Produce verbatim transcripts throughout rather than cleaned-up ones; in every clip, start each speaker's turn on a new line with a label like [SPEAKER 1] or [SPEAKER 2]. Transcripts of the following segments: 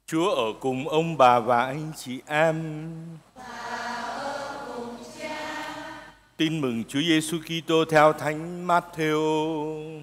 [SPEAKER 1] Chúa ở cùng ông bà và anh chị em. Tin mừng Chúa Giêsu Kitô theo Thánh Matthew.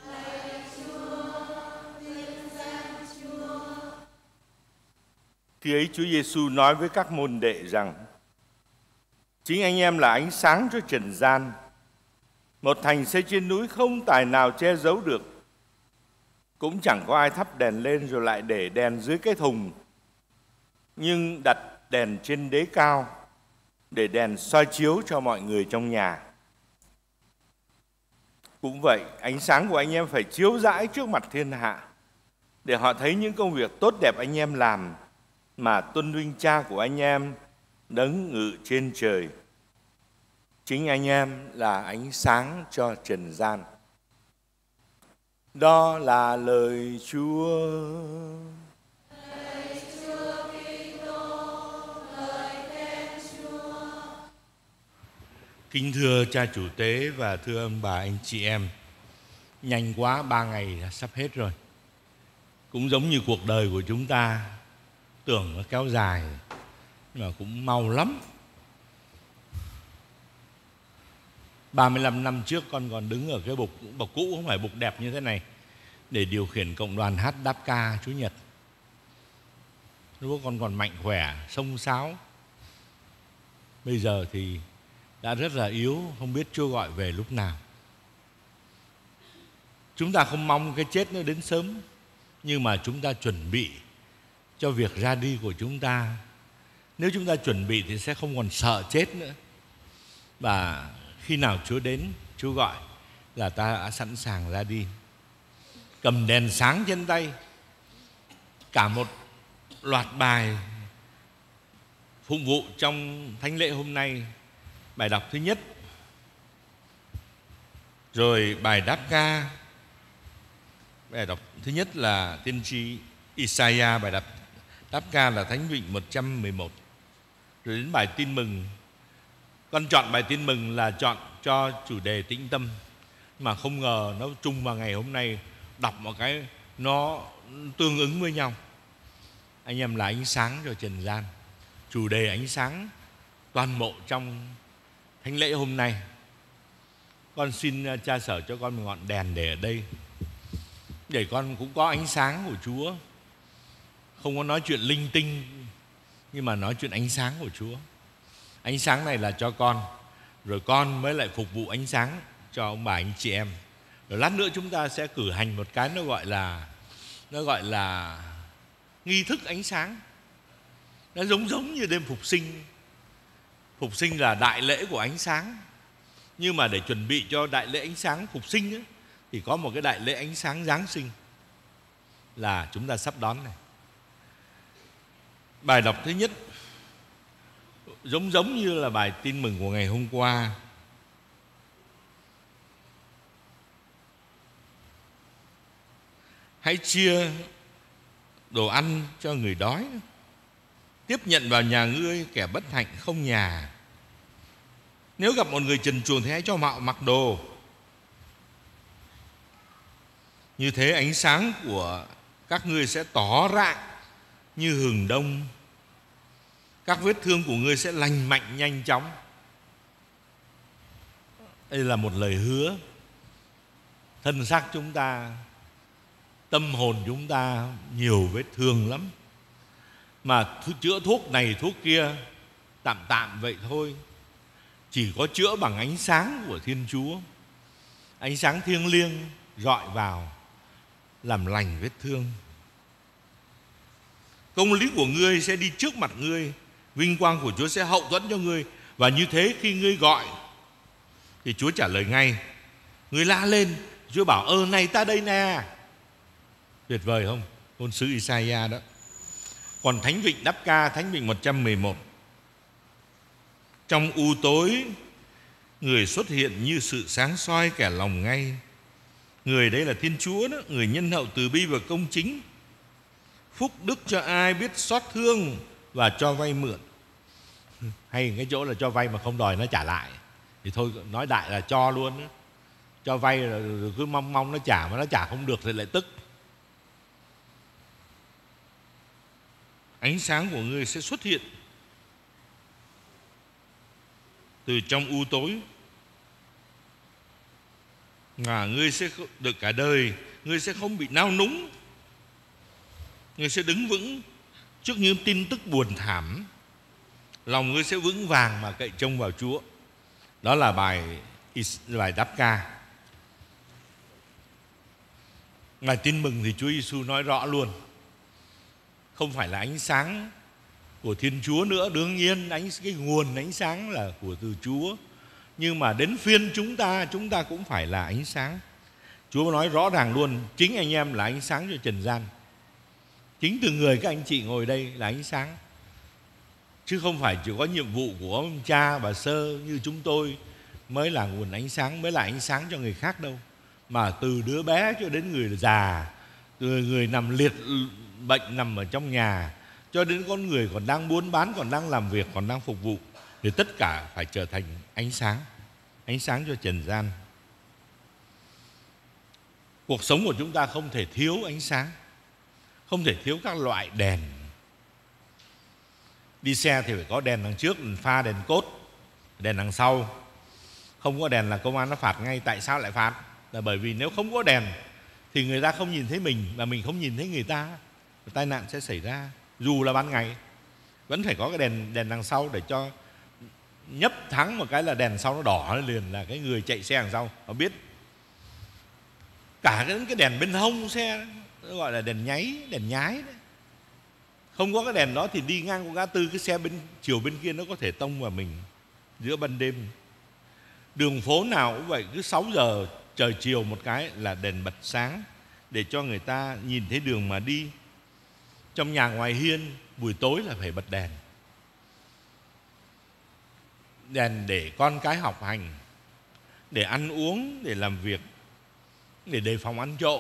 [SPEAKER 1] Khi ấy Chúa Giêsu nói với các môn đệ rằng: chính anh em là ánh sáng cho trần gian. Một thành xây trên núi không tài nào che giấu được. Cũng chẳng có ai thắp đèn lên rồi lại để đèn dưới cái thùng, nhưng đặt đèn trên đế cao, để đèn soi chiếu cho mọi người trong nhà. Cũng vậy, ánh sáng của anh em phải chiếu rãi trước mặt thiên hạ, để họ thấy những công việc tốt đẹp anh em làm, mà tuân vinh Cha của anh em đấng ngự trên trời. Chính anh em là ánh sáng cho trần gian. Đó là lời Chúa.
[SPEAKER 2] Lời Chúa Kitô, lời khen Chúa.
[SPEAKER 3] Kính thưa cha chủ tế và thưa ông bà anh chị em, nhanh quá, ba ngày đã sắp hết rồi. Cũng giống như cuộc đời của chúng ta, tưởng nó kéo dài nhưng mà cũng mau lắm. ba mươi lăm năm trước con còn đứng ở cái bục bục cũ, không phải bục đẹp như thế này, để điều khiển cộng đoàn hát đáp ca Chúa Nhật. Lúc con còn mạnh khỏe, xông xáo. Bây giờ thì đã rất là yếu, không biết Chúa gọi về lúc nào. Chúng ta không mong cái chết nó đến sớm, nhưng mà chúng ta chuẩn bị cho việc ra đi của chúng ta. Nếu chúng ta chuẩn bị thì sẽ không còn sợ chết nữa. Và khi nào Chúa đến, Chúa gọi là ta đã sẵn sàng ra đi. Cầm đèn sáng trên tay. Cả một loạt bài phục vụ trong thánh lễ hôm nay. Bài đọc thứ nhất, rồi bài đáp ca. Bài đọc thứ nhất là tiên tri Isaiah, bài đọc đáp ca là Thánh Vịnh một trăm mười một. Rồi đến bài tin mừng. Con chọn bài tin mừng là chọn cho chủ đề tĩnh tâm, mà không ngờ nó chung vào ngày hôm nay, đọc một cái nó tương ứng với nhau. Anh em là ánh sáng cho trần gian. Chủ đề ánh sáng toàn bộ trong thánh lễ hôm nay. Con xin cha sở cho con một ngọn đèn để ở đây, để con cũng có ánh sáng của Chúa. Không có nói chuyện linh tinh, nhưng mà nói chuyện ánh sáng của Chúa. Ánh sáng này là cho con, rồi con mới lại phục vụ ánh sáng cho ông bà anh chị em. Rồi lát nữa chúng ta sẽ cử hành một cái nó gọi là Nó gọi là nghi thức ánh sáng. Nó giống giống như đêm phục sinh. Phục sinh là đại lễ của ánh sáng. Nhưng mà để chuẩn bị cho đại lễ ánh sáng phục sinh ấy, thì có một cái đại lễ ánh sáng Giáng sinh là chúng ta sắp đón này. Bài đọc thứ nhất giống giống như là bài tin mừng của ngày hôm qua. Hãy chia đồ ăn cho người đói, tiếp nhận vào nhà ngươi kẻ bất hạnh không nhà. Nếu gặp một người trần truồng thì hãy cho họ mặc đồ. Như thế ánh sáng của các ngươi sẽ tỏ rạng như hừng đông. Các vết thương của ngươi sẽ lành mạnh nhanh chóng. Đây là một lời hứa. Thân xác chúng ta, tâm hồn chúng ta nhiều vết thương lắm, mà chữa thuốc này thuốc kia tạm tạm vậy thôi. Chỉ có chữa bằng ánh sáng của Thiên Chúa. Ánh sáng thiêng liêng rọi vào, làm lành vết thương. Công lý của ngươi sẽ đi trước mặt ngươi, vinh quang của Chúa sẽ hậu thuẫn cho ngươi. Và như thế khi ngươi gọi thì Chúa trả lời ngay. Ngươi la lên, Chúa bảo ơ này ta đây nè. Tuyệt vời không? Ngôn sứ Isaiah đó. Còn Thánh Vịnh đáp ca, Thánh Vịnh một trăm mười một. Trong u tối, người xuất hiện như sự sáng soi kẻ lòng ngay. Người đấy là Thiên Chúa đó, người nhân hậu từ bi và công chính. Phúc đức cho ai biết xót thương và cho vay mượn. Hay cái chỗ là cho vay mà không đòi nó trả lại, thì thôi nói đại là cho luôn đó. Cho vay là cứ mong mong nó trả, mà nó trả không được thì lại tức. Ánh sáng của ngươi sẽ xuất hiện từ trong u tối, và ngươi sẽ được cả đời, ngươi sẽ không bị nao núng, ngươi sẽ đứng vững trước những tin tức buồn thảm, lòng ngươi sẽ vững vàng mà cậy trông vào Chúa. Đó là bài bài đáp ca. Ngài tin mừng thì Chúa Giêsu nói rõ luôn, không phải là ánh sáng của Thiên Chúa nữa, đương nhiên ánh cái nguồn ánh sáng là của từ Chúa, nhưng mà đến phiên chúng ta, chúng ta cũng phải là ánh sáng. Chúa nói rõ ràng luôn, chính anh em là ánh sáng cho trần gian. Chính từ người các anh chị ngồi đây là ánh sáng, chứ không phải chỉ có nhiệm vụ của ông cha bà sơ như chúng tôi mới là nguồn ánh sáng, mới là ánh sáng cho người khác đâu. Mà từ đứa bé cho đến người già, từ người nằm liệt bệnh nằm ở trong nhà, cho đến con người còn đang buôn bán, còn đang làm việc, còn đang phục vụ, thì tất cả phải trở thành ánh sáng, ánh sáng cho trần gian. Cuộc sống của chúng ta không thể thiếu ánh sáng, không thể thiếu các loại đèn. Đi xe thì phải có đèn đằng trước, đèn pha, đèn cốt, đèn đằng sau. Không có đèn là công an nó phạt ngay. Tại sao lại phạt? Là bởi vì nếu không có đèn thì người ta không nhìn thấy mình, và mình không nhìn thấy người ta, tai nạn sẽ xảy ra. Dù là ban ngày vẫn phải có cái đèn đèn đằng sau, để cho nhấp thắng một cái là đèn sau nó đỏ liền, là cái người chạy xe đằng sau họ biết. Cả cái, cái đèn bên hông xe đó, gọi là đèn nháy, đèn nhái đấy. Không có cái đèn đó thì đi ngang qua ngã tư, cái xe bên chiều bên kia nó có thể tông vào mình giữa ban đêm. Đường phố nào cũng vậy, cứ sáu giờ trời chiều một cái là đèn bật sáng, để cho người ta nhìn thấy đường mà đi. Trong nhà ngoài hiên buổi tối là phải bật đèn. Đèn để con cái học hành, để ăn uống, để làm việc, để đề phòng ăn trộm.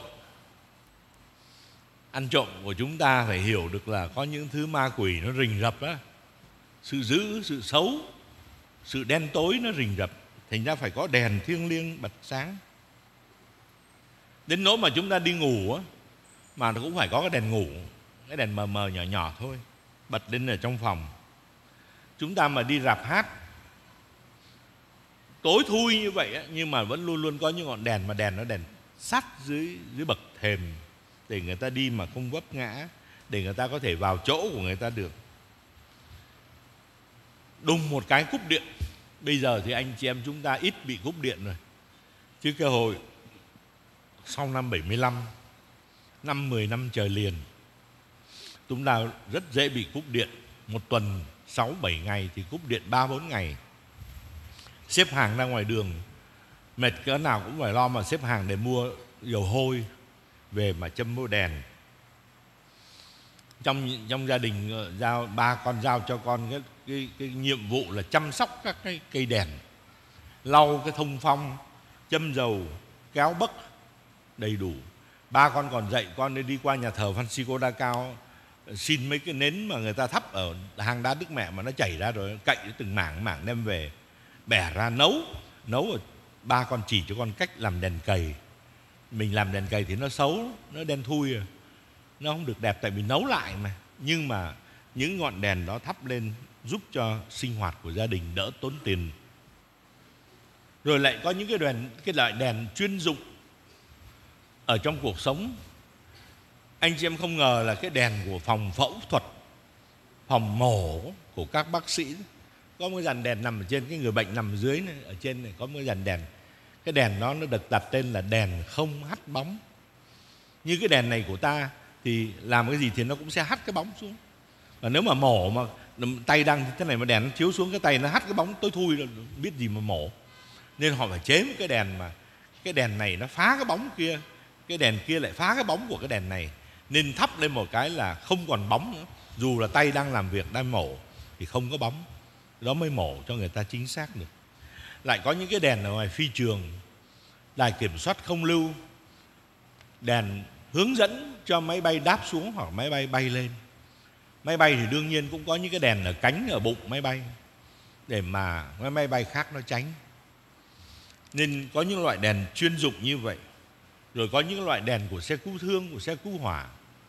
[SPEAKER 3] Ăn trộm của chúng ta phải hiểu được là có những thứ ma quỷ nó rình rập á, sự dữ, sự xấu, sự đen tối nó rình rập, thành ra phải có đèn thiêng liêng bật sáng. Đến nỗi mà chúng ta đi ngủ á, mà nó cũng phải có cái đèn ngủ, cái đèn mờ mờ nhỏ nhỏ thôi, bật lên ở trong phòng. Chúng ta mà đi rạp hát tối thui như vậy á, nhưng mà vẫn luôn luôn có những ngọn đèn, mà đèn nó đèn sắt dưới dưới bậc thềm, để người ta đi mà không vấp ngã, để người ta có thể vào chỗ của người ta được. Đùng một cái cúp điện. Bây giờ thì anh chị em chúng ta ít bị cúp điện rồi, chứ cái hồi sau năm bảy mươi lăm, năm mười năm trời liền, chúng ta rất dễ bị cúp điện. Một tuần sáu bảy ngày thì cúp điện ba bốn ngày. Xếp hàng ra ngoài đường mệt cỡ nào cũng phải lo mà xếp hàng để mua dầu hôi về mà châm mua đèn. Trong trong gia đình giao ba con giao cho con cái, cái cái nhiệm vụ là chăm sóc các cái cây đèn, lau cái thông phong, châm dầu, kéo bấc đầy đủ. Ba con còn dạy con nên đi qua nhà thờ Francisco Đa Cao xin mấy cái nến mà người ta thắp ở hang đá Đức Mẹ mà nó chảy ra rồi, cậy từng mảng mảng đem về bẻ ra nấu nấu rồi. Ba con chỉ cho con cách làm đèn cầy. Mình làm đèn cầy thì nó xấu, nó đen thui rồi, nó không được đẹp, tại vì nấu lại mà. Nhưng mà những ngọn đèn đó thắp lên giúp cho sinh hoạt của gia đình đỡ tốn tiền. Rồi lại có những cái đèn, cái loại đèn chuyên dụng ở trong cuộc sống. Anh chị em không ngờ là cái đèn của phòng phẫu thuật, phòng mổ của các bác sĩ, có một cái dàn đèn nằm ở trên, cái người bệnh nằm ở dưới này, ở trên này có một cái dàn đèn. Cái đèn đó nó được đặt tên là đèn không hắt bóng. Như cái đèn này của ta thì làm cái gì thì nó cũng sẽ hắt cái bóng xuống. Và nếu mà mổ mà tay đang thế này mà đèn nó chiếu xuống cái tay nó hắt cái bóng tối thui rồi, biết gì mà mổ. Nên họ phải chế một cái đèn mà cái đèn này nó phá cái bóng kia, cái đèn kia lại phá cái bóng của cái đèn này, nên thắp lên một cái là không còn bóng nữa. Dù là tay đang làm việc, đang mổ thì không có bóng. Đó mới mổ cho người ta chính xác được. Lại có những cái đèn ở ngoài phi trường, đài kiểm soát không lưu, đèn hướng dẫn cho máy bay đáp xuống hoặc máy bay bay lên. Máy bay thì đương nhiên cũng có những cái đèn ở cánh, ở bụng máy bay, để mà cái máy bay khác nó tránh. Nên có những loại đèn chuyên dụng như vậy. Rồi có những loại đèn của xe cứu thương, của xe cứu hỏa,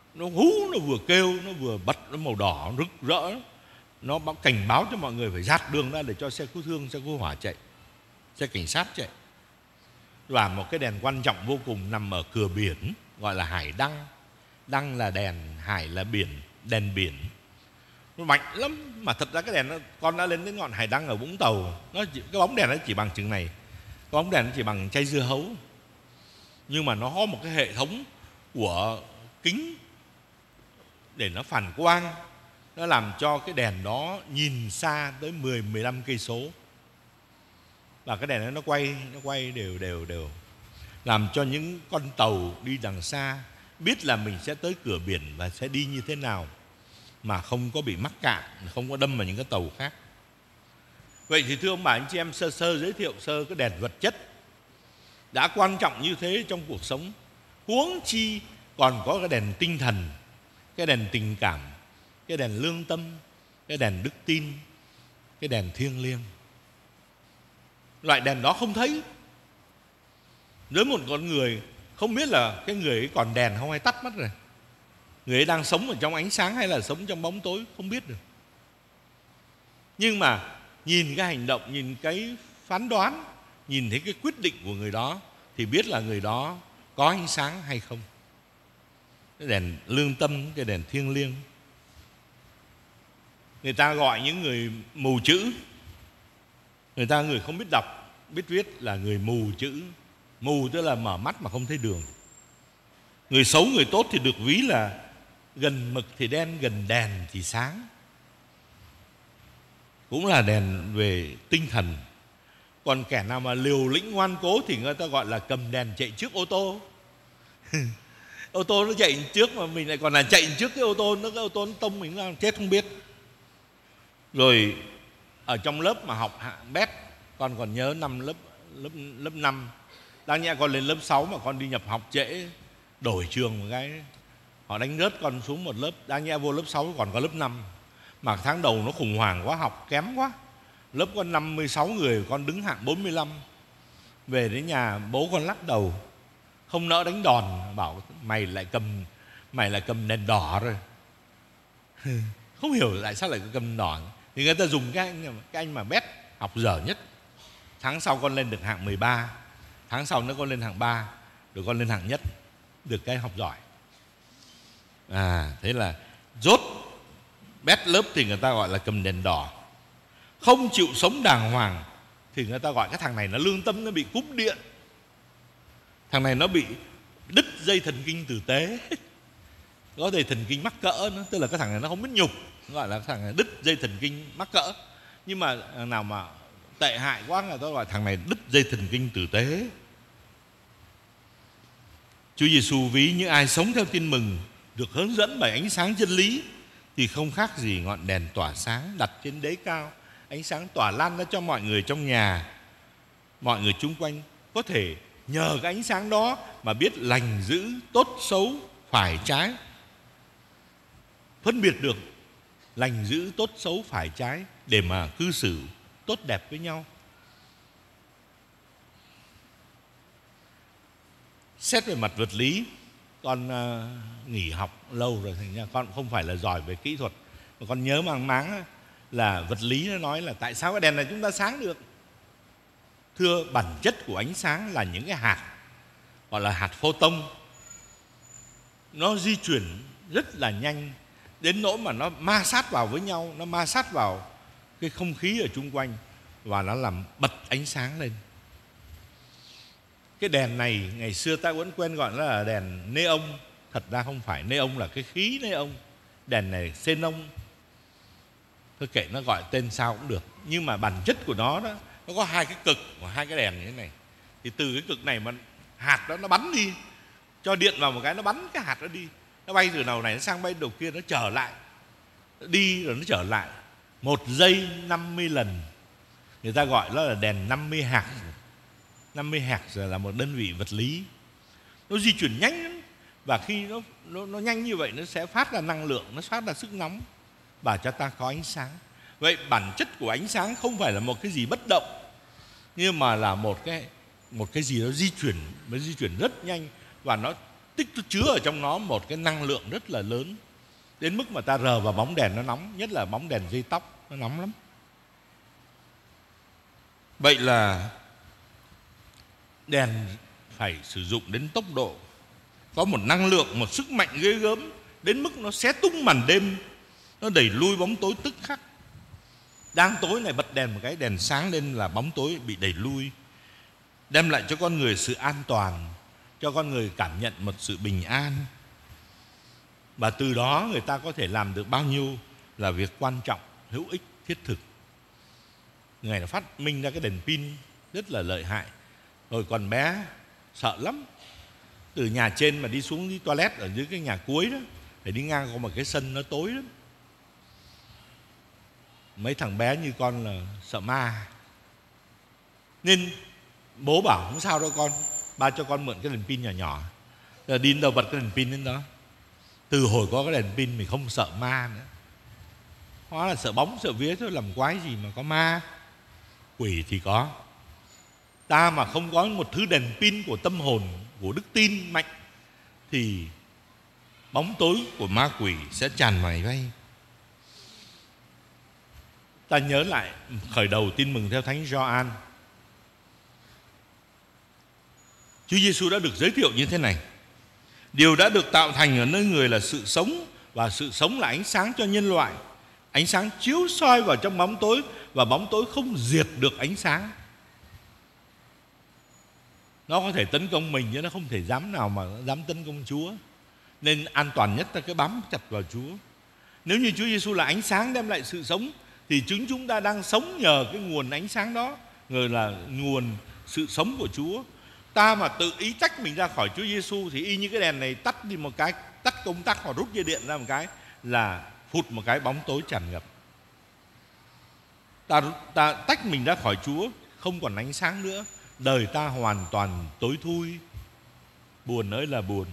[SPEAKER 3] nó hú, nó vừa kêu, nó vừa bật, nó màu đỏ rực rỡ, nó báo cảnh báo cho mọi người phải dạt đường ra để cho xe cứu thương, xe cứu hỏa chạy, xe cảnh sát chạy. Và một cái đèn quan trọng vô cùng nằm ở cửa biển, gọi là hải đăng. Đăng là đèn, hải là biển, đèn biển. Nó mạnh lắm, mà thật ra cái đèn nó, con đã lên đến ngọn hải đăng ở Vũng Tàu, nó chỉ, cái bóng đèn nó chỉ bằng chừng này, cái bóng đèn nó chỉ bằng chai dưa hấu, nhưng mà nó có một cái hệ thống của kính để nó phản quang, nó làm cho cái đèn đó nhìn xa tới mười mười lăm cây số. Và cái đèn đó nó quay, nó quay đều đều đều, làm cho những con tàu đi đằng xa biết là mình sẽ tới cửa biển và sẽ đi như thế nào mà không có bị mắc cạn, không có đâm vào những cái tàu khác. Vậy thì thưa ông bà anh chị em, sơ sơ giới thiệu sơ cái đèn vật chất đã quan trọng như thế trong cuộc sống, huống chi còn có cái đèn tinh thần, cái đèn tình cảm, cái đèn lương tâm, cái đèn đức tin, cái đèn thiêng liêng. Loại đèn đó không thấy. Nếu một con người không biết là cái người ấy còn đèn không hay tắt mất rồi, người ấy đang sống ở trong ánh sáng hay là sống trong bóng tối, không biết được. Nhưng mà nhìn cái hành động, nhìn cái phán đoán, nhìn thấy cái quyết định của người đó thì biết là người đó có ánh sáng hay không. Cái đèn lương tâm, cái đèn thiêng liêng. Người ta gọi những người mù chữ, người ta người không biết đọc, biết viết là người mù chữ. Mù tức là mở mắt mà không thấy đường. Người xấu, người tốt thì được ví là gần mực thì đen, gần đèn thì sáng. Cũng là đèn về tinh thần. Còn kẻ nào mà liều lĩnh ngoan cố thì người ta gọi là cầm đèn chạy trước ô tô. Ô tô nó chạy trước mà mình lại còn là chạy trước cái ô tô, nó cái ô tô nó tông mình làm chết không biết. Rồi ở trong lớp mà học hạng bét, con còn nhớ năm lớp lớp lớp năm, đáng nhẽ con lên lớp sáu mà con đi nhập học trễ, đổi trường một cái họ đánh rớt con xuống một lớp, đáng nhẽ vô lớp sáu còn có lớp năm. Mà tháng đầu nó khủng hoảng quá, học kém quá. Lớp con năm mươi sáu người, con đứng hạng bốn mươi lăm. Về đến nhà bố con lắc đầu, không nỡ đánh đòn, bảo mày lại cầm mày lại cầm đèn đỏ rồi. Không hiểu tại sao lại cầm đỏ. Thì người ta dùng cái anh, cái anh mà bét học dở nhất. Tháng sau con lên được hạng mười ba, tháng sau nữa con lên hạng ba, rồi con lên hạng nhất, được cái học giỏi. À, thế là rốt bét lớp thì người ta gọi là cầm đèn đỏ. Không chịu sống đàng hoàng thì người ta gọi cái thằng này nó lương tâm, nó bị cúp điện. Thằng này nó bị đứt dây thần kinh tử tế. Có dây thần kinh mắc cỡ nữa, tức là cái thằng này nó không biết nhục, gọi là cái thằng này đứt dây thần kinh mắc cỡ. Nhưng mà nào mà tệ hại quá là tôi gọi thằng này đứt dây thần kinh tử tế. Chúa Giêsu ví như ai sống theo tin mừng, được hướng dẫn bởi ánh sáng chân lý, thì không khác gì ngọn đèn tỏa sáng đặt trên đế cao. Ánh sáng tỏa lan ra cho mọi người trong nhà, mọi người chung quanh có thể nhờ cái ánh sáng đó mà biết lành dữ, tốt xấu, phải trái, phân biệt được lành dữ, tốt xấu, phải trái để mà cư xử tốt đẹp với nhau. Xét về mặt vật lý, con uh, nghỉ học lâu rồi, thành ra con không phải là giỏi về kỹ thuật, mà con nhớ mang máng là vật lý nó nói là tại sao cái đèn này chúng ta sáng được. Thưa, bản chất của ánh sáng là những cái hạt, gọi là hạt photon. Nó di chuyển rất là nhanh, đến nỗi mà nó ma sát vào với nhau, nó ma sát vào cái không khí ở chung quanh và nó làm bật ánh sáng lên. Cái đèn này ngày xưa ta vẫn quen gọi nó là đèn neon. Thật ra không phải, neon là cái khí neon. Đèn này xenon. Thôi kệ nó gọi tên sao cũng được. Nhưng mà bản chất của nó đó, nó có hai cái cực của hai cái đèn như thế này. Thì từ cái cực này mà hạt đó nó bắn đi, cho điện vào một cái nó bắn cái hạt đó đi. Nó bay từ đầu này nó sang bay đầu kia, nó trở lại, đi rồi nó trở lại. Một giây năm mươi lần. Người ta gọi nó là đèn năm mươi hạt. năm mươi hạt là một đơn vị vật lý. Nó di chuyển nhanh lắm. Và khi nó, nó, nó nhanh như vậy, nó sẽ phát ra năng lượng, nó phát ra sức nóng và cho ta có ánh sáng. Vậy bản chất của ánh sáng không phải là một cái gì bất động, nhưng mà là một cái, một cái gì đó di chuyển, nó di chuyển rất nhanh. Và nó tích chứa ở trong nó một cái năng lượng rất là lớn, đến mức mà ta rờ vào bóng đèn nó nóng, nhất là bóng đèn dây tóc, nó nóng lắm. Vậy là đèn phải sử dụng đến tốc độ, có một năng lượng, một sức mạnh ghê gớm, đến mức nó xé tung màn đêm, nó đẩy lui bóng tối tức khắc. Đang tối này bật đèn một cái, đèn sáng lên là bóng tối bị đẩy lui, đem lại cho con người sự an toàn, cho con người cảm nhận một sự bình an. Và từ đó người ta có thể làm được bao nhiêu là việc quan trọng, hữu ích, thiết thực. Người này phát minh ra cái đèn pin rất là lợi hại. Rồi còn bé sợ lắm, từ nhà trên mà đi xuống đi toilet ở dưới cái nhà cuối đó, để đi ngang qua một cái sân nó tối lắm. Mấy thằng bé như con là sợ ma, nên bố bảo không sao đâu con, ba cho con mượn cái đèn pin nhỏ nhỏ. Giờ đi đến đâu bật cái đèn pin đến đó. Từ hồi có cái đèn pin mình không sợ ma nữa. Hóa là sợ bóng sợ vía thôi, làm quái gì mà có ma. Quỷ thì có. Ta mà không có một thứ đèn pin của tâm hồn, của đức tin mạnh, thì bóng tối của ma quỷ sẽ tràn mày bay. Ta nhớ lại khởi đầu tin mừng theo Thánh Gioan. Chúa Giêsu đã được giới thiệu như thế này: điều đã được tạo thành ở nơi người là sự sống, và sự sống là ánh sáng cho nhân loại. Ánh sáng chiếu soi vào trong bóng tối, và bóng tối không diệt được ánh sáng. Nó có thể tấn công mình, nhưng nó không thể dám nào mà dám tấn công Chúa. Nên an toàn nhất là cứ bám chặt vào Chúa. Nếu như Chúa Giêsu là ánh sáng đem lại sự sống, thì chúng chúng ta đang sống nhờ cái nguồn ánh sáng đó, người là nguồn sự sống của Chúa. Ta mà tự ý tách mình ra khỏi Chúa Giêsu thì y như cái đèn này tắt đi một cái, tắt công tắc hoặc rút dây điện ra một cái là phụt một cái, bóng tối tràn ngập. Ta, ta tách mình ra khỏi Chúa, không còn ánh sáng nữa, đời ta hoàn toàn tối thui, buồn ơi là buồn.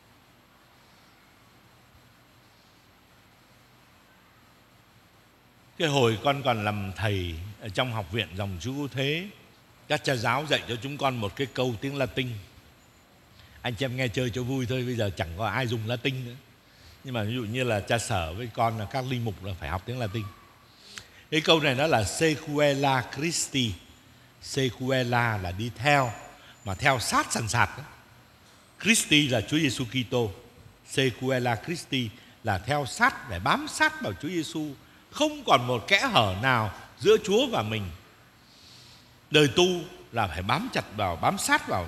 [SPEAKER 3] Cái hồi con còn làm thầy ở trong học viện dòng Chúa Cứu Thế, các cha giáo dạy cho chúng con một cái câu tiếng Latin. Anh chị em nghe chơi cho vui thôi, bây giờ chẳng có ai dùng Latin nữa. Nhưng mà ví dụ như là cha Sở với con là các linh mục là phải học tiếng Latin. Cái câu này nó là Sequela Christi. Sequela là đi theo, mà theo sát sàn sạt đó. Christi là Chúa Giêsu Kitô. Sequela Christi là theo sát, để bám sát vào Chúa Giêsu, không còn một kẽ hở nào giữa Chúa và mình. Đời tu là phải bám chặt vào, bám sát vào.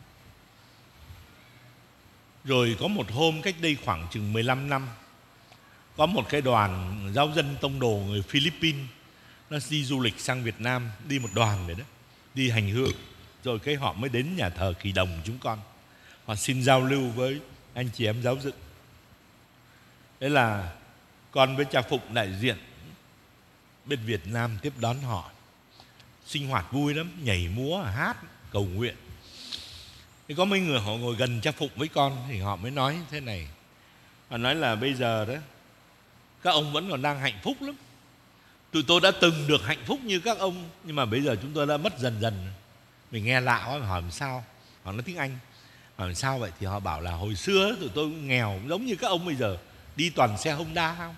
[SPEAKER 3] Rồi có một hôm cách đây khoảng chừng mười lăm năm, có một cái đoàn giáo dân tông đồ người Philippines nó đi du lịch sang Việt Nam, đi một đoàn vậy đó, đi hành hương. Rồi cái họ mới đến nhà thờ Kỳ Đồng chúng con, họ xin giao lưu với anh chị em giáo dựng. Thế là con với cha Phụng đại diện bên Việt Nam tiếp đón họ. Sinh hoạt vui lắm, nhảy múa, hát, cầu nguyện. Thì có mấy người họ ngồi gần cha Phụng với con, thì họ mới nói thế này. Họ nói là bây giờ đó, các ông vẫn còn đang hạnh phúc lắm. Tụi tôi đã từng được hạnh phúc như các ông, nhưng mà bây giờ chúng tôi đã mất dần dần. Mình nghe lạ quá, hỏi làm sao. Họ nói tiếng Anh. Hỏi làm sao vậy? Thì họ bảo là hồi xưa tụi tôi nghèo giống như các ông bây giờ, đi toàn xe Honda không.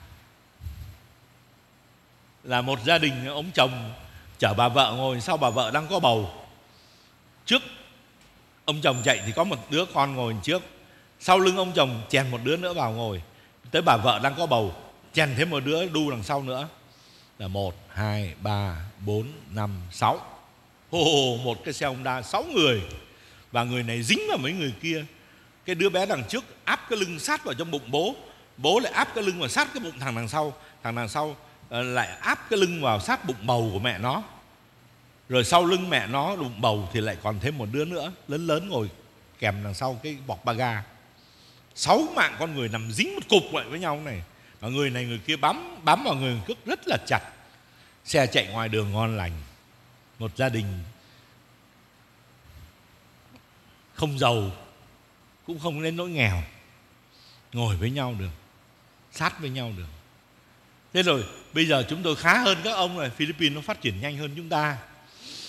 [SPEAKER 3] Là một gia đình, ông chồng chở bà vợ ngồi sau bà vợ đang có bầu. Trước ông chồng chạy thì có một đứa con ngồi trước, sau lưng ông chồng chèn một đứa nữa vào ngồi. Tới bà vợ đang có bầu, chèn thêm một đứa đu đằng sau nữa. Là một, hai, ba, bốn, năm, sáu. Hồ, một cái xe Honda, sáu người. Và người này dính vào mấy người kia. Cái đứa bé đằng trước áp cái lưng sát vào trong bụng bố, bố lại áp cái lưng vào sát cái bụng thằng đằng sau. Thằng đằng sau lại áp cái lưng vào sát bụng bầu của mẹ nó. Rồi sau lưng mẹ nó bụng bầu thì lại còn thêm một đứa nữa lớn lớn ngồi kèm đằng sau cái bọc ba ga. Sáu mạng con người nằm dính một cục lại với nhau này. Và người này người kia bám bám vào người cướp rất là chặt. Xe chạy ngoài đường ngon lành. Một gia đình không giàu cũng không đến nỗi nghèo, ngồi với nhau được, sát với nhau được. Thế rồi bây giờ chúng tôi khá hơn các ông rồi. Philippines nó phát triển nhanh hơn chúng ta.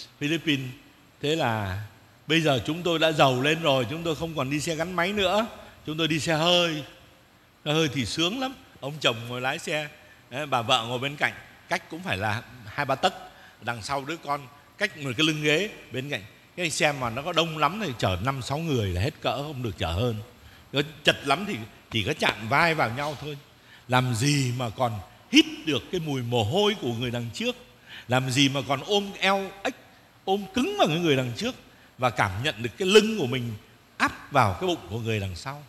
[SPEAKER 3] Philippines thế là bây giờ chúng tôi đã giàu lên rồi, chúng tôi không còn đi xe gắn máy nữa, chúng tôi đi xe hơi. Xe hơi thì sướng lắm. Ông chồng ngồi lái xe, bà vợ ngồi bên cạnh, cách cũng phải là hai ba tấc. Đằng sau đứa con cách một cái lưng ghế bên cạnh. Cái xe mà nó có đông lắm thì chở năm sáu người là hết cỡ, không được chở hơn. Nó chật lắm thì chỉ có chạm vai vào nhau thôi. Làm gì mà còn hít được cái mùi mồ hôi của người đằng trước, làm gì mà còn ôm eo ếch, ôm cứng vào người đằng trước và cảm nhận được cái lưng của mình áp vào cái bụng của người đằng sau.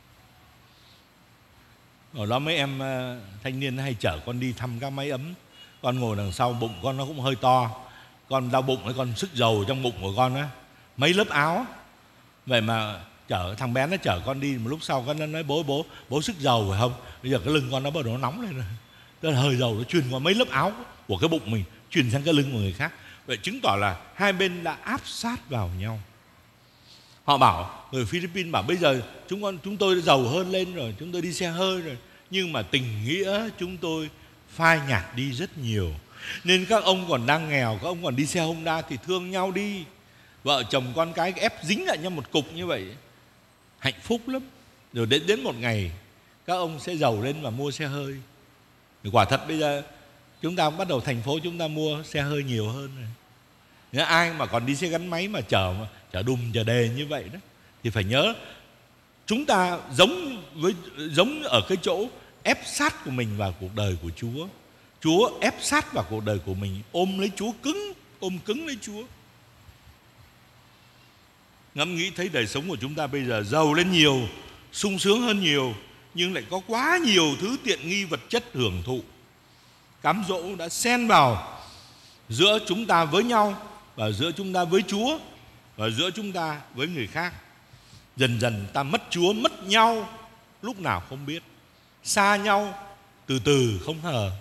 [SPEAKER 3] Ở đó mấy em thanh niên hay chở con đi thăm các máy ấm. Con ngồi đằng sau, bụng con nó cũng hơi to, con đau bụng, con sức dầu trong bụng của con á, mấy lớp áo. Vậy mà chở thằng bé nó chở con đi, một lúc sau con nó nói bố bố bố sức dầu phải không? Bây giờ cái lưng con nó bắt đầu nó nóng lên rồi. Tức là hơi dầu nó truyền qua mấy lớp áo của cái bụng mình, truyền sang cái lưng của người khác. Vậy chứng tỏ là hai bên đã áp sát vào nhau. Họ bảo, người Philippines bảo bây giờ chúng con chúng tôi đã giàu hơn lên rồi, chúng tôi đi xe hơi rồi, nhưng mà tình nghĩa chúng tôi phai nhạt đi rất nhiều. Nên các ông còn đang nghèo, các ông còn đi xe Honda thì thương nhau đi. Vợ chồng con cái ép dính lại nhau một cục như vậy, hạnh phúc lắm. Rồi đến đến một ngày các ông sẽ giàu lên và mua xe hơi. Thì quả thật bây giờ chúng ta bắt đầu thành phố chúng ta mua xe hơi nhiều hơn rồi. Nếu ai mà còn đi xe gắn máy mà chở mà chở đùm chở đề như vậy đó, thì phải nhớ chúng ta giống với giống ở cái chỗ ép sát của mình vào cuộc đời của Chúa. Chúa ép sát vào cuộc đời của mình, ôm lấy Chúa cứng, ôm cứng lấy Chúa. Ngẫm nghĩ thấy đời sống của chúng ta bây giờ giàu lên nhiều, sung sướng hơn nhiều, nhưng lại có quá nhiều thứ tiện nghi vật chất hưởng thụ. Cám dỗ đã xen vào giữa chúng ta với nhau, và giữa chúng ta với Chúa, và giữa chúng ta với người khác. Dần dần ta mất Chúa, mất nhau lúc nào không biết, xa nhau từ từ không hờ.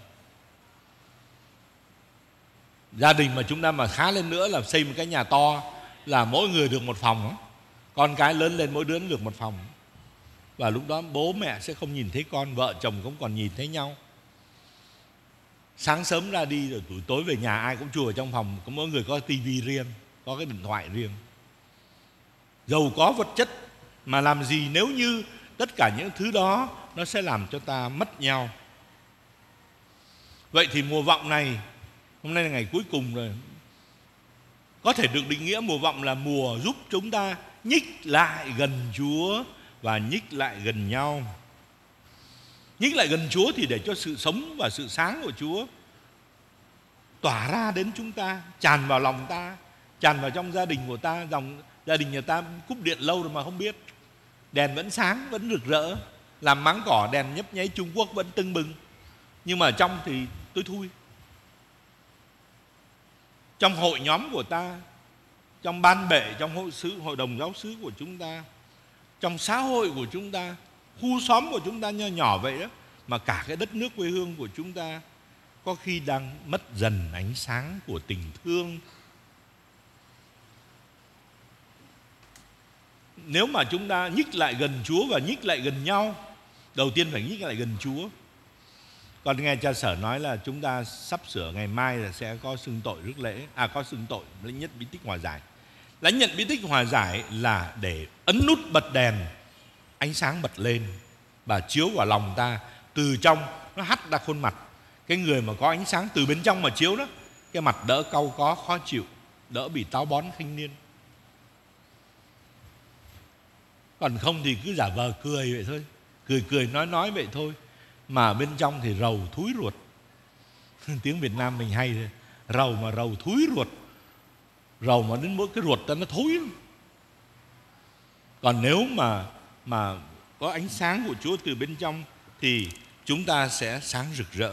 [SPEAKER 3] Gia đình mà chúng ta mà khá lên nữa là xây một cái nhà to, là mỗi người được một phòng, con cái lớn lên mỗi đứa được một phòng. Và lúc đó bố mẹ sẽ không nhìn thấy con, vợ chồng cũng còn nhìn thấy nhau. Sáng sớm ra đi rồi buổi tối về nhà ai cũng chui vào trong phòng, có mỗi người có tivi riêng, có cái điện thoại riêng. Giàu có vật chất mà làm gì nếu như tất cả những thứ đó nó sẽ làm cho ta mất nhau. Vậy thì mùa vọng này, hôm nay là ngày cuối cùng rồi, có thể được định nghĩa mùa vọng là mùa giúp chúng ta nhích lại gần Chúa và nhích lại gần nhau. Nhích lại gần Chúa thì để cho sự sống và sự sáng của Chúa tỏa ra đến chúng ta, tràn vào lòng ta, tràn vào trong gia đình của ta. Dòng gia đình nhà ta cúp điện lâu rồi mà không biết, đèn vẫn sáng, vẫn rực rỡ, làm máng cỏ đèn nhấp nháy Trung Quốc vẫn tưng bừng, nhưng mà trong thì tối thui. Trong hội nhóm của ta, trong ban bệ, trong hội sứ, hội đồng giáo xứ của chúng ta, trong xã hội của chúng ta, khu xóm của chúng ta nhỏ nhỏ vậy đó, mà cả cái đất nước quê hương của chúng ta có khi đang mất dần ánh sáng của tình thương. Nếu mà chúng ta nhích lại gần Chúa và nhích lại gần nhau, đầu tiên phải nhích lại gần Chúa. Con nghe cha Sở nói là chúng ta sắp sửa ngày mai là sẽ có xưng tội rước lễ, à có xưng tội lãnh nhận bí tích hòa giải. Lãnh nhận bí tích hòa giải là để ấn nút bật đèn, ánh sáng bật lên và chiếu vào lòng ta, từ trong nó hắt ra khuôn mặt. Cái người mà có ánh sáng từ bên trong mà chiếu đó, cái mặt đỡ cau có khó chịu, đỡ bị táo bón khinh niên. Còn không thì cứ giả vờ cười vậy thôi, cười cười nói nói vậy thôi, mà bên trong thì rầu thúi ruột. Tiếng Việt Nam mình hay thôi, rầu mà rầu thúi ruột, rầu mà đến mỗi cái ruột ta nó thối lắm. Còn nếu mà mà có ánh sáng của Chúa từ bên trong thì chúng ta sẽ sáng rực rỡ.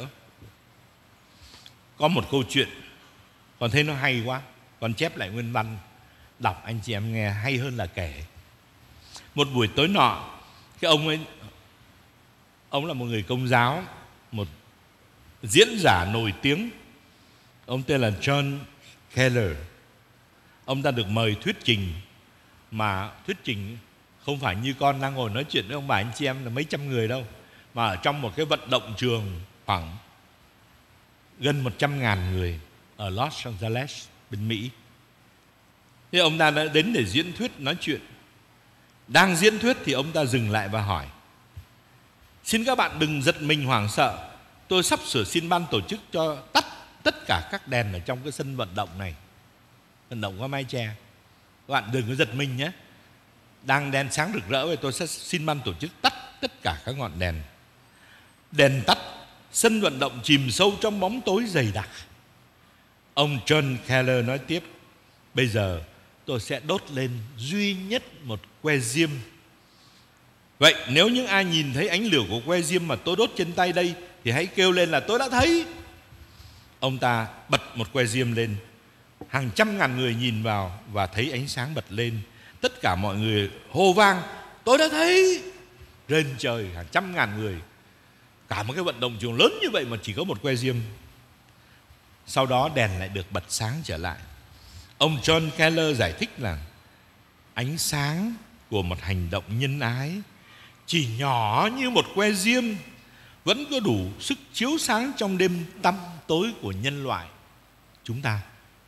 [SPEAKER 3] Có một câu chuyện con thấy nó hay quá, con chép lại nguyên văn đọc anh chị em nghe hay hơn là kể. Một buổi tối nọ, cái ông ấy, ông là một người Công giáo, một diễn giả nổi tiếng, ông tên là John Keller. Ông ta được mời thuyết trình, mà thuyết trình không phải như con đang ngồi nói chuyện với ông bà anh chị em là mấy trăm người đâu, mà ở trong một cái vận động trường khoảng gần một trăm ngàn người ở Los Angeles, bên Mỹ. Thế ông ta đã đến để diễn thuyết nói chuyện. Đang diễn thuyết thì ông ta dừng lại và hỏi: xin các bạn đừng giật mình hoảng sợ, tôi sắp sửa xin ban tổ chức cho tắt tất cả các đèn ở trong cái sân vận động này, vận động có mái che. Các bạn đừng có giật mình nhé. Đang đèn sáng rực rỡ, tôi sẽ xin ban tổ chức tắt tất cả các ngọn đèn. Đèn tắt, sân vận động chìm sâu trong bóng tối dày đặc. Ông John Keller nói tiếp: bây giờ tôi sẽ đốt lên duy nhất một que diêm. Vậy nếu những ai nhìn thấy ánh lửa của que diêm mà tôi đốt trên tay đây thì hãy kêu lên là tôi đã thấy. Ông ta bật một que diêm lên. Hàng trăm ngàn người nhìn vào và thấy ánh sáng bật lên. Tất cả mọi người hô vang: tôi đã thấy. Rên trời hàng trăm ngàn người. Cả một cái vận động trường lớn như vậy mà chỉ có một que diêm. Sau đó đèn lại được bật sáng trở lại. Ông John Keller giải thích là ánh sáng của một hành động nhân ái chỉ nhỏ như một que diêm vẫn có đủ sức chiếu sáng trong đêm tăm tối của nhân loại chúng ta.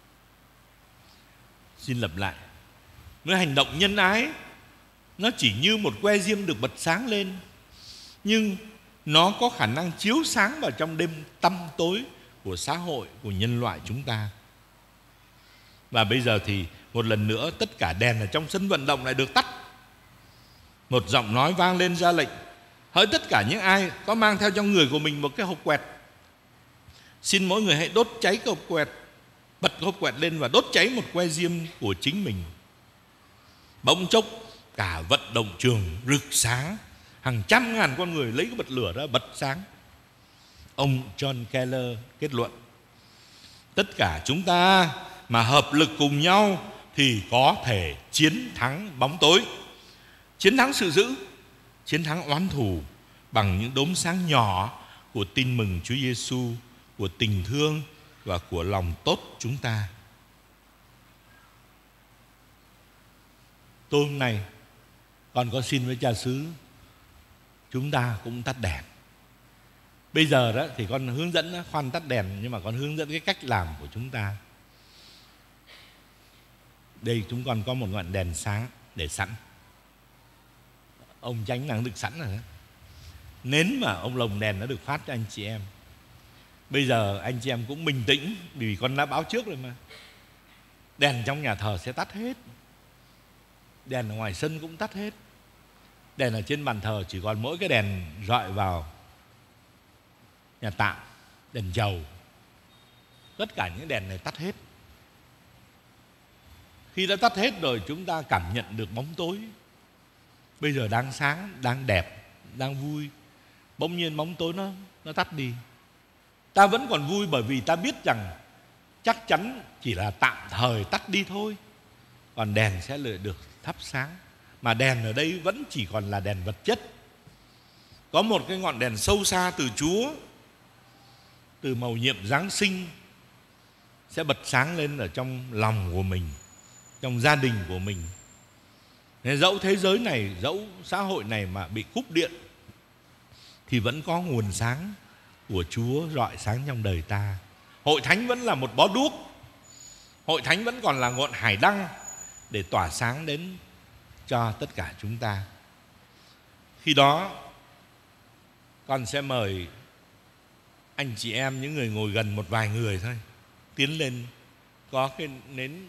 [SPEAKER 3] Xin lặp lại, với hành động nhân ái, nó chỉ như một que diêm được bật sáng lên, nhưng nó có khả năng chiếu sáng vào trong đêm tăm tối của xã hội, của nhân loại chúng ta. Và bây giờ thì một lần nữa tất cả đèn ở trong sân vận động lại được tắt. Một giọng nói vang lên ra lệnh: hỡi tất cả những ai có mang theo trong người của mình một cái hộp quẹt, xin mỗi người hãy đốt cháy cái hộp quẹt, bật hộp quẹt lên và đốt cháy một que diêm của chính mình. Bỗng chốc cả vận động trường rực sáng, hàng trăm ngàn con người lấy cái bật lửa ra bật sáng. Ông John Keller kết luận: tất cả chúng ta mà hợp lực cùng nhau thì có thể chiến thắng bóng tối, chiến thắng sự dữ, chiến thắng oán thù bằng những đốm sáng nhỏ của tin mừng Chúa Giêsu, của tình thương và của lòng tốt chúng ta. Tối hôm nay con có xin với cha xứ chúng ta cũng tắt đèn. Bây giờ đó thì con hướng dẫn đó, khoan tắt đèn, nhưng mà con hướng dẫn cái cách làm của chúng ta. Đây chúng con có một ngọn đèn sáng để sẵn. Ông Chánh đang được sẵn rồi đó. Nến mà ông lồng đèn nó được phát cho anh chị em. Bây giờ anh chị em cũng bình tĩnh, vì con đã báo trước rồi mà. Đèn trong nhà thờ sẽ tắt hết, đèn ở ngoài sân cũng tắt hết. Đèn ở trên bàn thờ chỉ còn mỗi cái đèn rọi vào nhà tạm, đèn dầu. Tất cả những đèn này tắt hết. Khi đã tắt hết rồi chúng ta cảm nhận được bóng tối. Bây giờ đang sáng, đang đẹp, đang vui, bỗng nhiên bóng tối nó, nó tắt đi. Ta vẫn còn vui bởi vì ta biết rằng chắc chắn chỉ là tạm thời tắt đi thôi, còn đèn sẽ được thắp sáng. Mà đèn ở đây vẫn chỉ còn là đèn vật chất. Có một cái ngọn đèn sâu xa từ Chúa, từ mầu nhiệm Giáng sinh, sẽ bật sáng lên ở trong lòng của mình, trong gia đình của mình. Nên dẫu thế giới này, dẫu xã hội này mà bị cúp điện, thì vẫn có nguồn sáng của Chúa rọi sáng trong đời ta. Hội thánh vẫn là một bó đuốc, hội thánh vẫn còn là ngọn hải đăng để tỏa sáng đến cho tất cả chúng ta. Khi đó con sẽ mời anh chị em, những người ngồi gần, một vài người thôi, tiến lên có cái nến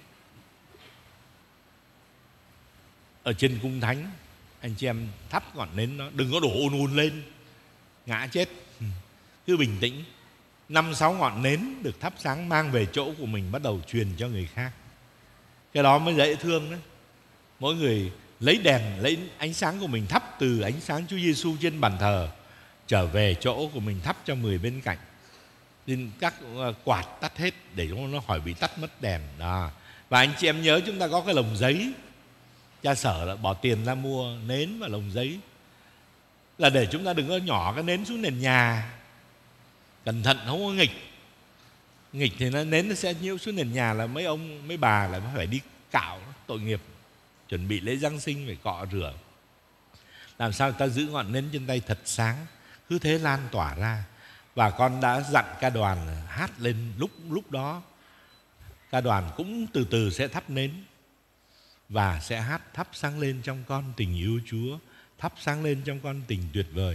[SPEAKER 3] ở trên cung thánh. Anh chị em thắp ngọn nến đó, đừng có đổ ùn ùn lên, ngã chết. Cứ bình tĩnh. Năm sáu ngọn nến được thắp sáng mang về chỗ của mình, bắt đầu truyền cho người khác. Cái đó mới dễ thương đấy. Mỗi người lấy đèn, lấy ánh sáng của mình thắp từ ánh sáng Chúa Giêsu trên bàn thờ trở về chỗ của mình, thắp cho người bên cạnh. Nên các quạt tắt hết để nó khỏi bị tắt mất đèn đó. Và anh chị em nhớ chúng ta có cái lồng giấy. Cha Sở là bỏ tiền ra mua nến và lồng giấy, là để chúng ta đừng có nhỏ cái nến xuống nền nhà. Cẩn thận không có nghịch. Nghịch thì nó nến nó sẽ nhiễu xuống nền nhà, là mấy ông mấy bà là phải đi cạo, tội nghiệp. Chuẩn bị lễ Giáng sinh phải cọ rửa. Làm sao ta giữ ngọn nến trên tay thật sáng, cứ thế lan tỏa ra. Và con đã dặn ca đoàn hát lên lúc lúc đó. Ca đoàn cũng từ từ sẽ thắp nến. và sẽ hát thắp sáng lên trong con tình yêu Chúa, thắp sáng lên trong con tình tuyệt vời.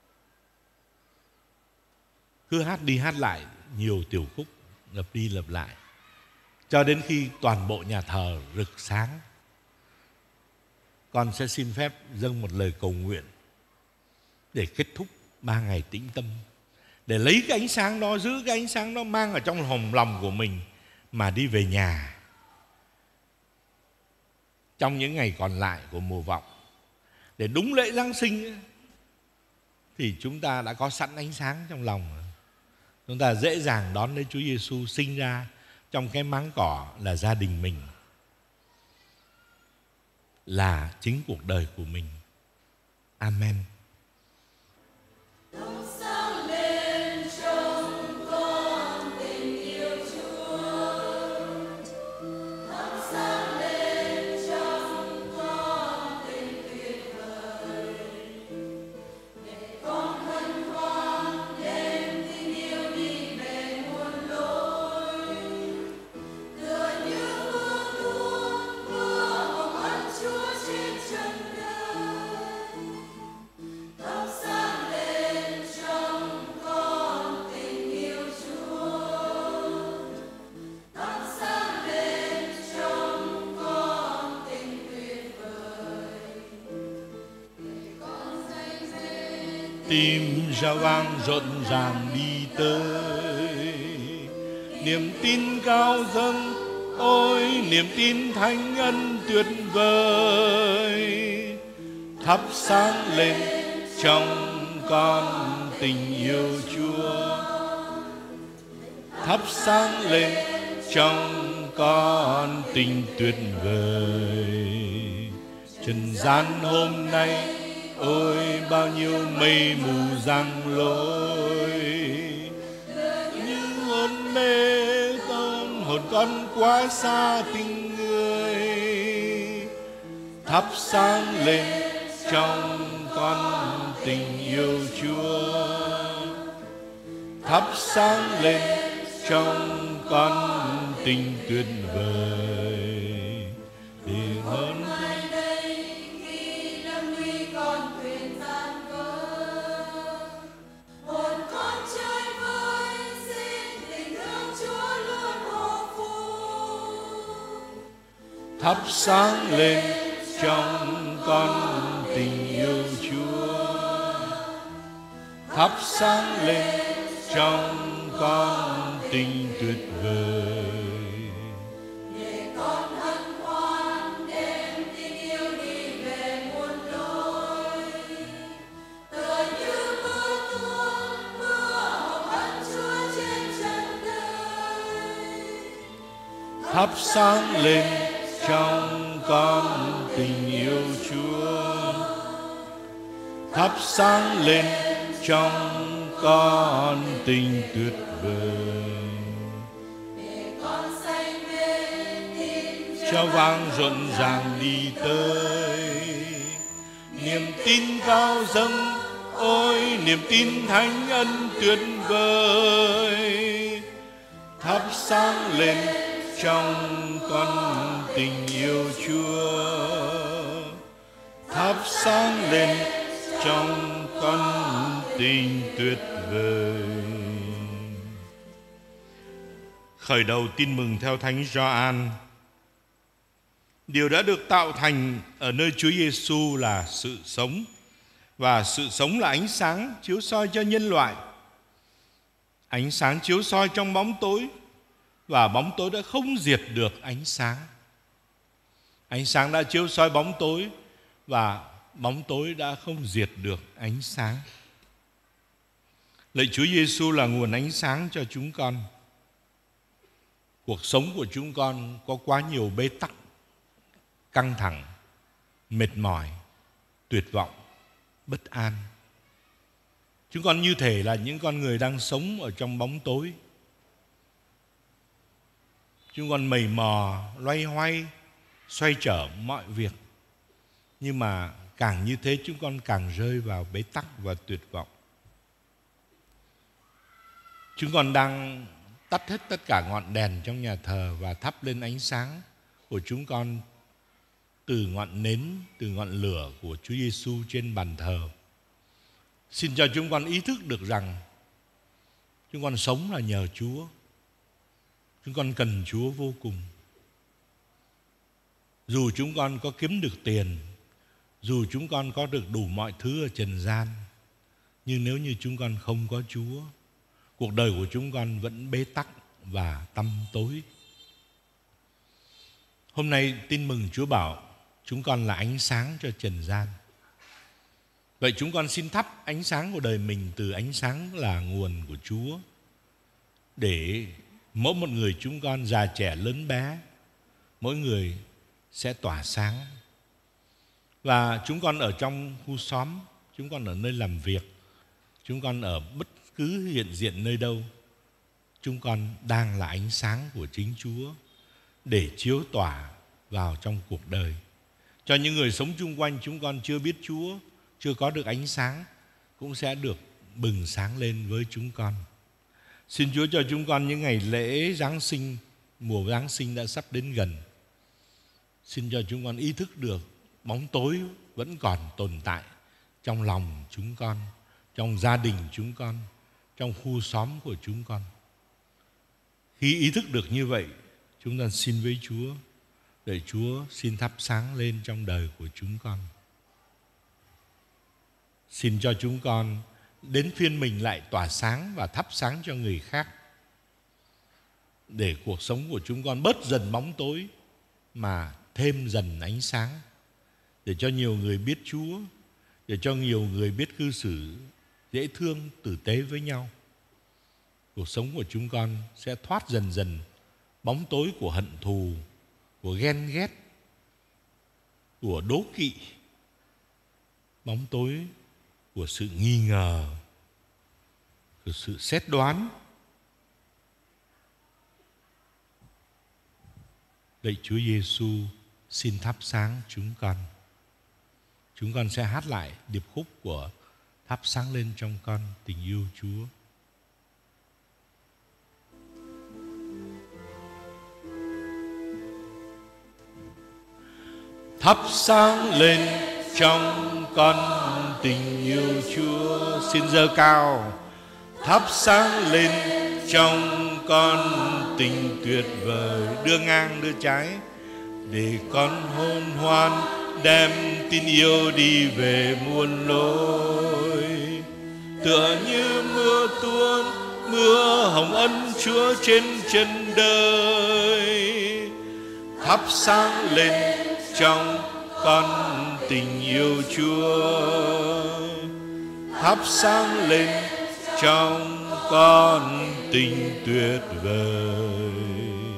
[SPEAKER 3] Cứ hát đi hát lại nhiều tiểu khúc, lặp đi lặp lại, cho đến khi toàn bộ nhà thờ rực sáng. Con sẽ xin phép dâng một lời cầu nguyện để kết thúc ba ngày tĩnh tâm, để lấy cái ánh sáng đó, giữ cái ánh sáng đó, mang ở trong hồng lòng của mình mà đi về nhà trong những ngày còn lại của mùa vọng. Để đúng lễ Giáng sinh ấy, thì chúng ta đã có sẵn ánh sáng trong lòng. Chúng ta dễ dàng đón lấy Chúa Giêsu sinh ra trong cái máng cỏ là gia đình mình, là chính cuộc đời của mình. Amen.
[SPEAKER 2] Sáng lên trong con tình yêu Chúa, thắp sáng lên trong con tình tuyệt vời, để con hân hoan đem tình yêu đi về muôn lối, tựa như mưa tuôn mưa hồng ân Chúa trên trần đời. Thắp sáng lên trong con tình yêu Chúa, thắp sáng lên trong con tình tuyệt vời, để con say mê
[SPEAKER 3] Tim rao vang rộn ràng đi tới, niềm tin cao dâng, ôi niềm tin thánh ân tuyệt vời, thắp sáng lên trong con tình yêu Chúa, thắp sáng lên trong con tình tuyệt vời. Trần gian hôm nay ôi bao nhiêu mây mù giăng lối, những hồn mê tâm hồn con quá xa tình người, thắp sáng lên trong con tình yêu Chúa, thắp sáng lên trong con tình tuyệt vời, để hơn
[SPEAKER 2] mai đây khi lâm nguy con thuyền gian vỡ, hồn con chơi vơi xin tình thương Chúa luôn hộ phù.
[SPEAKER 3] thắp sáng lên trong con tình yêu Chúa, thắp sáng lên trong con tình tuyệt vời,
[SPEAKER 2] Để con hân hoan đem tình yêu đi về muôn lối, tựa như mưa tuôn mưa hồng ân Chúa trên trần đời.
[SPEAKER 3] thắp sáng lên trong con tình yêu Chúa, thắp sáng lên trong con tình tuyệt vời.
[SPEAKER 2] Để con say mê tin
[SPEAKER 3] Chao vang rộn ràng đi tới, niềm tin cao dâng, ôi niềm tin thánh ân tuyệt vời, thắp sáng lên trong con tình yêu Chúa, thắp sáng lên trong con tình tuyệt vời. Khởi đầu tin mừng theo Thánh Gioan. Điều đã được tạo thành ở nơi Chúa Giêsu là sự sống, và sự sống là ánh sáng chiếu soi cho nhân loại. Ánh sáng chiếu soi trong bóng tối, và bóng tối đã không diệt được ánh sáng. Ánh sáng đã chiếu soi bóng tối, và bóng tối đã không diệt được ánh sáng. Lạy Chúa Giêsu là nguồn ánh sáng cho chúng con. Cuộc sống của chúng con có quá nhiều bế tắc, căng thẳng, mệt mỏi, tuyệt vọng, bất an. Chúng con như thể là những con người đang sống ở trong bóng tối. Chúng con mầy mò, loay hoay, xoay trở mọi việc. Nhưng mà càng như thế chúng con càng rơi vào bế tắc và tuyệt vọng. Chúng con đang tắt hết tất cả ngọn đèn trong nhà thờ và thắp lên ánh sáng của chúng con từ ngọn nến, từ ngọn lửa của Chúa Giêsu trên bàn thờ. Xin cho chúng con ý thức được rằng chúng con sống là nhờ Chúa. Chúng con cần Chúa vô cùng. Dù chúng con có kiếm được tiền, dù chúng con có được đủ mọi thứ ở trần gian, nhưng nếu như chúng con không có Chúa, cuộc đời của chúng con vẫn bế tắc và tăm tối. Hôm nay tin mừng Chúa bảo chúng con là ánh sáng cho trần gian. Vậy chúng con xin thắp ánh sáng của đời mình từ ánh sáng là nguồn của Chúa, để mỗi một người chúng con, già trẻ lớn bé, mỗi người sẽ tỏa sáng. Và chúng con ở trong khu xóm, chúng con ở nơi làm việc, chúng con ở bất cứ hiện diện nơi đâu, chúng con đang là ánh sáng của chính Chúa để chiếu tỏa vào trong cuộc đời. Cho những người sống chung quanh chúng con chưa biết Chúa, chưa có được ánh sáng, cũng sẽ được bừng sáng lên với chúng con. Xin Chúa cho chúng con những ngày lễ Giáng sinh, mùa Giáng sinh đã sắp đến gần. Xin cho chúng con ý thức được bóng tối vẫn còn tồn tại trong lòng chúng con, trong gia đình chúng con, trong khu xóm của chúng con. Khi ý thức được như vậy, chúng ta xin với Chúa, để Chúa xin thắp sáng lên trong đời của chúng con. Xin cho chúng con đến phiên mình lại tỏa sáng và thắp sáng cho người khác, để cuộc sống của chúng con bớt dần bóng tối mà thêm dần ánh sáng, để cho nhiều người biết Chúa, để cho nhiều người biết cư xử dễ thương, tử tế với nhau. Cuộc sống của chúng con sẽ thoát dần dần bóng tối của hận thù, của ghen ghét, của đố kỵ, bóng tối của sự nghi ngờ, của sự xét đoán. Lạy Chúa Giêsu, xin thắp sáng chúng con. Chúng con sẽ hát lại điệp khúc của thắp sáng lên trong con tình yêu Chúa. Thắp sáng lên trong con tình yêu Chúa. Xin giơ cao. Thắp sáng lên trong con tình tuyệt vời. Đưa ngang đưa trái, để con hân hoan đem tin yêu đi về muôn lối. Tựa như mưa tuôn, mưa hồng ân Chúa trên chân đời. Thắp sáng lên trong con tình yêu Chúa. Thắp sáng lên trong con tình tuyệt vời.